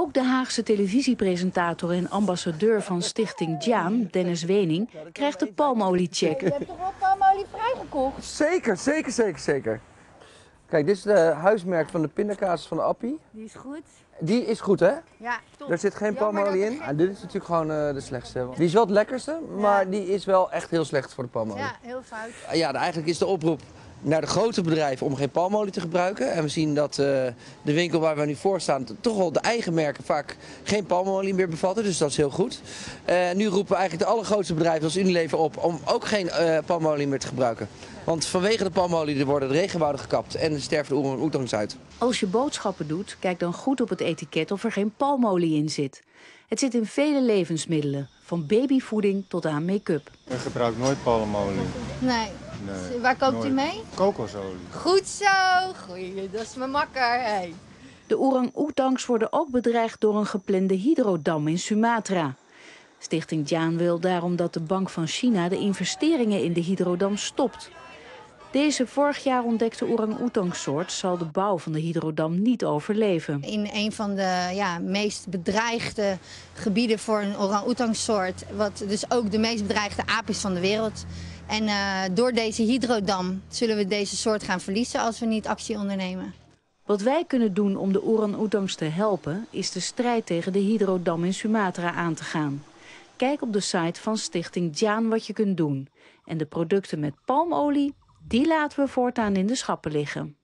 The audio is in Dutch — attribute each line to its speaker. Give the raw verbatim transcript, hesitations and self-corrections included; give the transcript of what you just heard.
Speaker 1: Ook de Haagse televisiepresentator en ambassadeur van Stichting Jaan, Dennis Wening, krijgt de palmoliecheck.
Speaker 2: Je hebt toch wel palmolie vrijgekocht?
Speaker 3: Zeker, zeker, zeker, zeker. Kijk, dit is de huismerk van de pindakaas van de Appie.
Speaker 2: Die is goed.
Speaker 3: Die is goed, hè?
Speaker 2: Ja, top.
Speaker 3: Er zit geen
Speaker 2: Jammer
Speaker 3: palmolie
Speaker 2: dat
Speaker 3: in.
Speaker 2: er
Speaker 3: Ah, dit is natuurlijk gewoon uh, de slechtste. Die is wel het lekkerste, maar
Speaker 2: Ja.
Speaker 3: die is wel echt heel slecht voor de palmolie.
Speaker 2: Ja, heel fout.
Speaker 3: Ja, eigenlijk is de oproep naar de grote bedrijven om geen palmolie te gebruiken. En we zien dat uh, de winkel waar we nu voor staan toch wel de eigen merken vaak geen palmolie meer bevatten. Dus dat is heel goed. Uh, nu roepen we eigenlijk de allergrootste bedrijven als Unilever op om ook geen uh, palmolie meer te gebruiken. Want vanwege de palmolie worden de regenwouden gekapt en er sterven de orang-oetangs uit.
Speaker 1: Als je boodschappen doet, kijk dan goed op het etiket of er geen palmolie in zit. Het zit in vele levensmiddelen, van babyvoeding tot aan make-up.
Speaker 4: Ik gebruik nooit palmolie.
Speaker 2: Nee.
Speaker 4: Nee,
Speaker 2: Waar koopt
Speaker 4: nooit.
Speaker 2: u mee?
Speaker 4: Kokosolie.
Speaker 2: Goed zo. Goeie, dat is mijn makker. Hey.
Speaker 1: De orang-oetangs worden ook bedreigd door een geplande hydrodam in Sumatra. Stichting Jaan wil daarom dat de Bank van China de investeringen in de hydrodam stopt. Deze vorig jaar ontdekte orang-oetangsoort zal de bouw van de hydrodam niet overleven.
Speaker 2: In een van de ja, meest bedreigde gebieden voor een orang-oetangsoort, wat dus ook de meest bedreigde aap is van de wereld. En uh, door deze hydrodam zullen we deze soort gaan verliezen als we niet actie ondernemen.
Speaker 1: Wat wij kunnen doen om de orang-oetangs te helpen, is de strijd tegen de hydrodam in Sumatra aan te gaan. Kijk op de site van Stichting Jaan wat je kunt doen. En de producten met palmolie, die laten we voortaan in de schappen liggen.